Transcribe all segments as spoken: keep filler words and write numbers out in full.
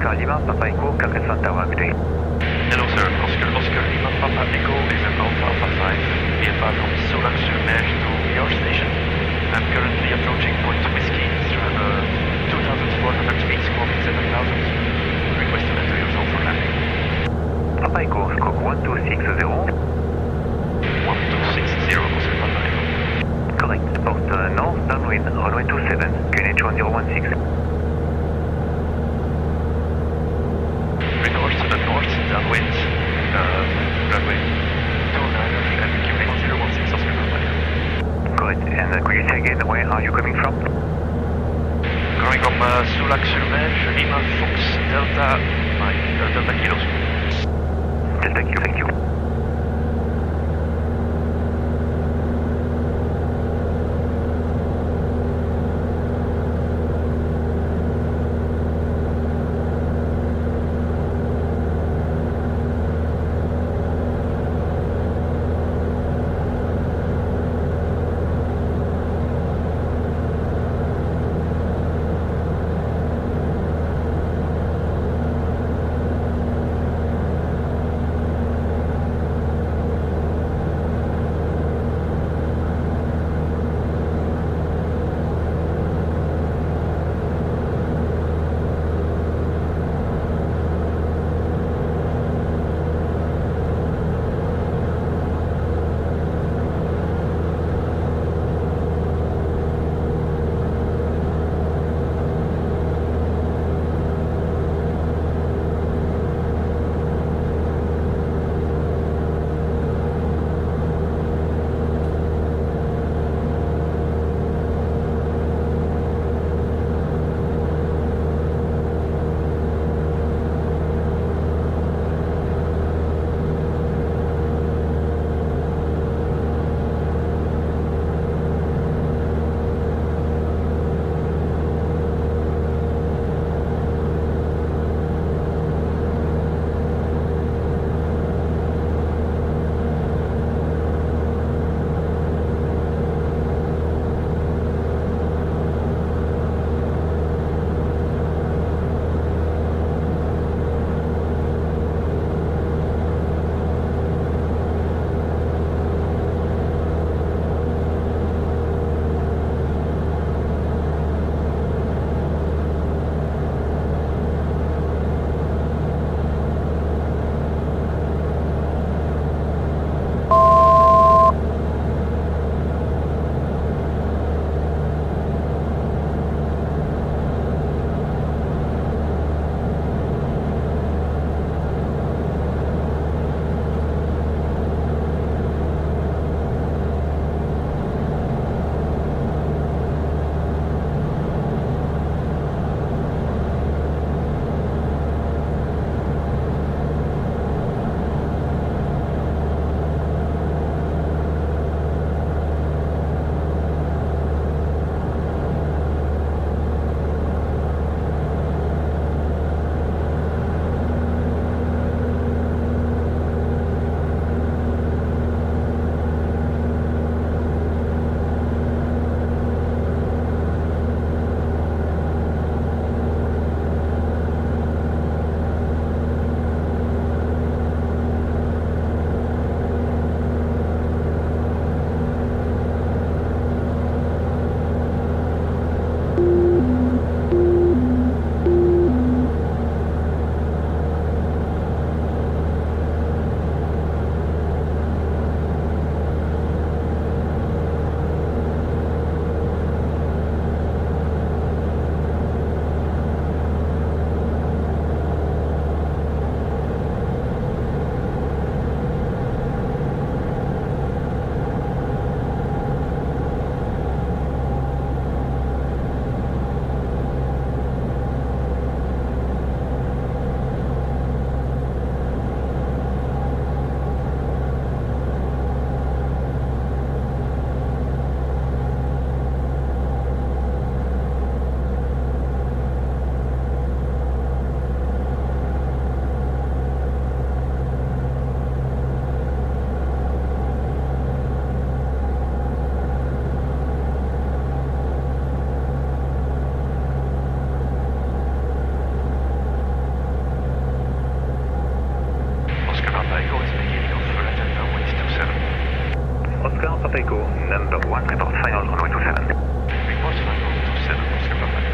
Oscar Lima, Papa Echo, Carcassonne Tower, good day. Hello sir, Oscar, Oscar Lima, Papa Echo is an Alpha Alpha five, VFR from Soulac-sur-Mer to your station. I'm currently approaching Point Whiskey, uh, two thousand four hundred feet, squawking seven thousand. Request to enter your zone for landing. Papa Echo, squawk one two six zero. one two six zero, Oscar Papa Echo. Correct, port uh, north, downwind, runway two seven, Q N H one zero one six. North, uh, north, downwind, uh, runway two nine and Q N H one zero one six, Oscar Papa Echo. Correct, and uh, could you say again, where are you coming from? Going from uh, Soulac-sur-Mer, Lima, Fox, Delta, Mike, uh, Delta Kilos. Delta Q, thank you. Papa Echo, number one, report final runway two seven. Report final two seven, Oscar Papa Echo.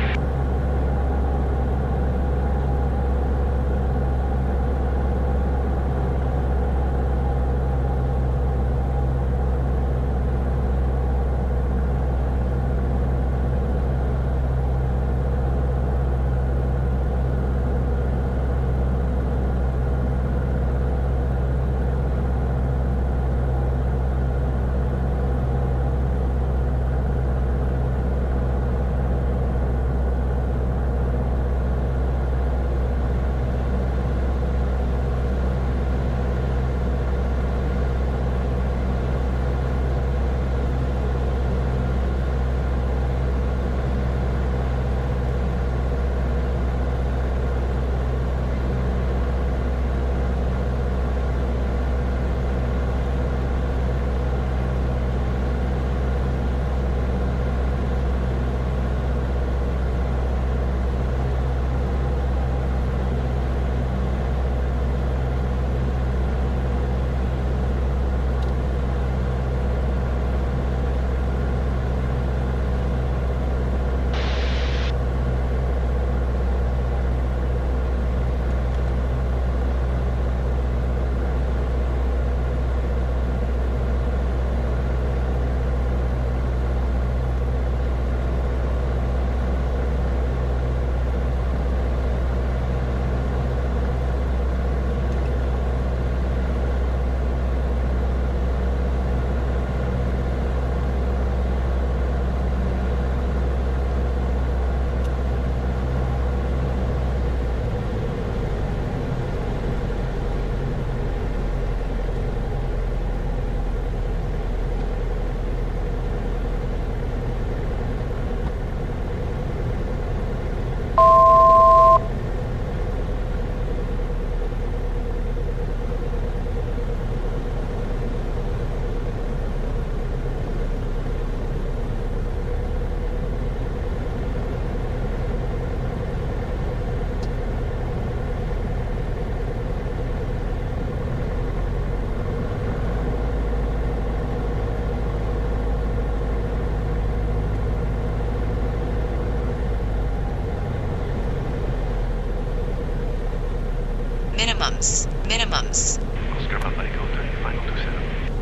Minimums. Minimums. Oscar Papa Echo, turning final two seven.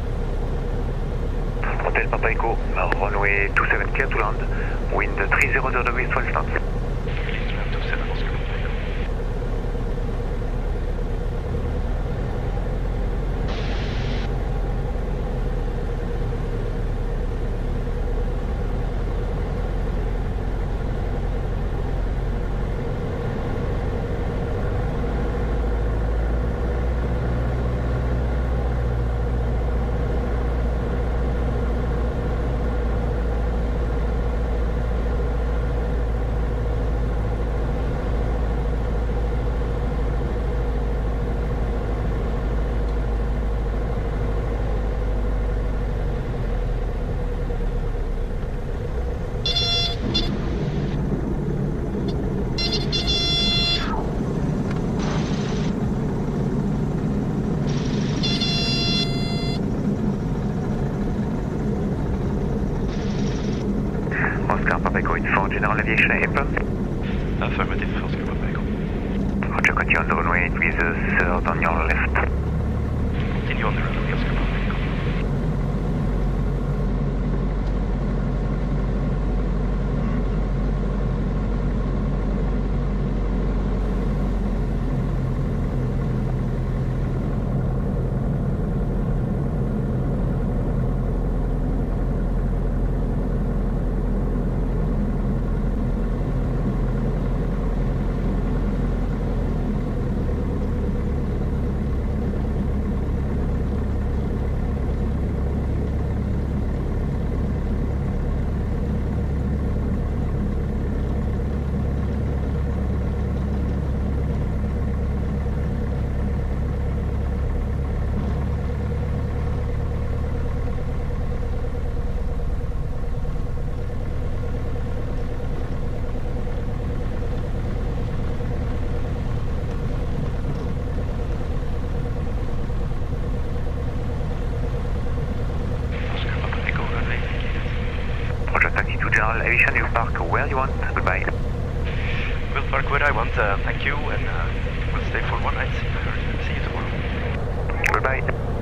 Hotel Papa Echo, runway two seven clear to land, wind three zero zero degrees twelve knots. Please to land two seven, Oscar Papa Echo. Oscar Papa Echo, inform general aviation apron. Affirmative, Oscar Papa Echo. Roger, continue on the runway with the third on your left. Continue on the runway, Oscar Papa Echo. Central Aviation, you park where you want. Goodbye. We'll park where I want, uh, thank you, and uh, we'll stay for one night. See you tomorrow. Goodbye.